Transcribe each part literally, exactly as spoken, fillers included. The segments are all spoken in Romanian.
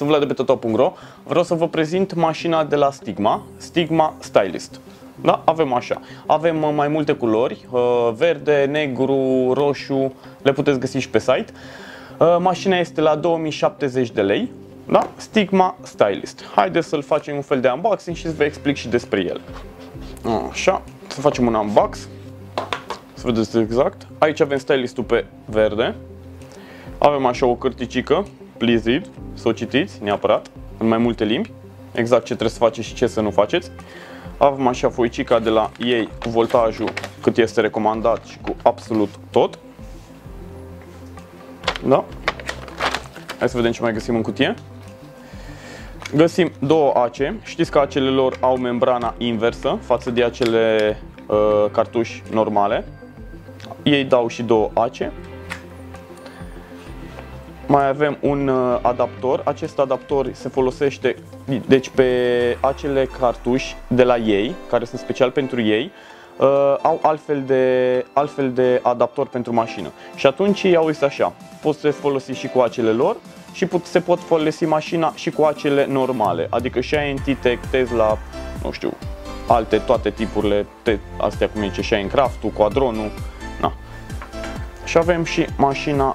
sunt Vlad de pe Toto punct ro. Vreau să vă prezint mașina de la Stigma, Stigma Stylist. Da, avem așa. Avem mai multe culori, verde, negru, roșu, le puteți găsi și pe site. Mașina este la două mii șaptezeci de lei. Da? Stigma Stylist. Haideți să-l facem un fel de unboxing și să vă explic și despre el. Așa, să facem un unbox. Să vedeți exact. Aici avem stylistul pe verde. Avem așa o cărticică, please read, să o citiți neapărat, în mai multe limbi, exact ce trebuie să faceți și ce să nu faceți. Avem așa foicica de la ei cu voltajul cât este recomandat și cu absolut tot. Da? Hai să vedem ce mai găsim în cutie. Găsim două ace. Știți că acele lor au membrana inversă față de acele uh, cartuși normale. Ei dau și două ace. Mai avem un uh, adaptor. Acest adaptor se folosește deci pe acele cartuși de la ei, care sunt special pentru ei. Uh, au altfel de, altfel de adaptor pentru mașină. Și atunci ei au zis așa, poți folosi și cu acele lor și put, se pot folosi mașina și cu acele normale. Adică Shine, T-Tech, Tesla, nu știu, alte, toate tipurile, te, astea cum zice Shinecraft-ul, Quadronul. Na. Și avem și mașina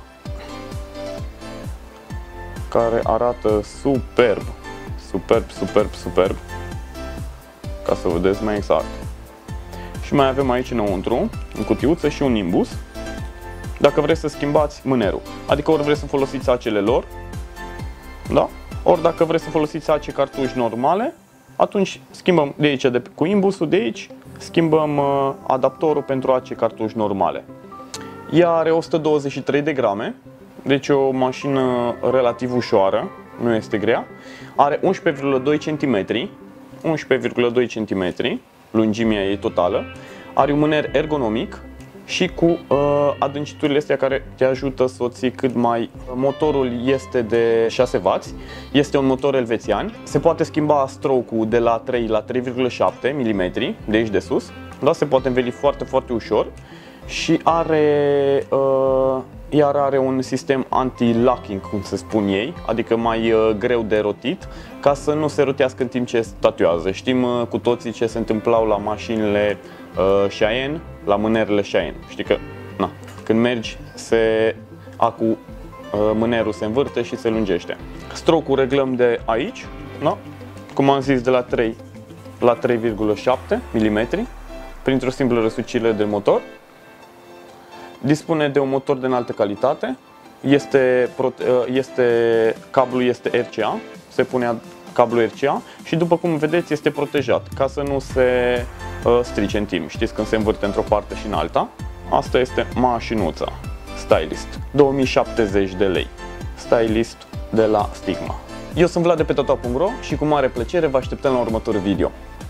care arată superb, superb, superb, superb, ca să vedeți mai exact. Și mai avem aici înăuntru, în cutiuță, și un nimbus, dacă vreți să schimbați mânerul. Adică ori vreți să folosiți acele lor, da? Ori dacă vreți să folosiți ace cartuși normale, atunci schimbăm de aici, de, cu imbusul de aici, schimbăm uh, adaptorul pentru ace cartuși normale. Ea are o sută douăzeci și trei de grame, deci o mașină relativ ușoară, nu este grea. Are unsprezece virgulă doi centimetri, unsprezece virgulă doi centimetri, lungimea ei totală. Are un mâner ergonomic și cu uh, adânciturile astea care te ajută să o ții cât mai... Motorul este de șase wați, este un motor elvețian. Se poate schimba stroke-ul de la trei la trei virgulă șapte milimetri, de aici de sus. Da, se poate înveli foarte, foarte ușor. Și are, uh, iar are un sistem anti-locking, cum se spun ei, adică mai uh, greu de rotit, ca să nu se rotească în timp ce statuează. Știm uh, cu toții ce se întâmplau la mașinile uh, Cheyenne, la mânerele Cheyenne. Știi că, na, când mergi, se, acu, uh, mânerul se învârte și se lungește. Stroke-ul reglăm de aici, da? Cum am zis, de la trei la trei virgulă șapte milimetri, printr-o simplă răsucire de motor. Dispune de un motor de înaltă calitate, este, este, cablul este R C A, se pune cablul R C A și după cum vedeți este protejat ca să nu se uh, strice în timp. Știți când se învârte într-o parte și în alta. Asta este mașinuța Stylist, două mii șaptezeci de lei, Stylist de la Stigma. Eu sunt Vlad de pe Toto punct ro și cu mare plăcere vă așteptăm la următorul video.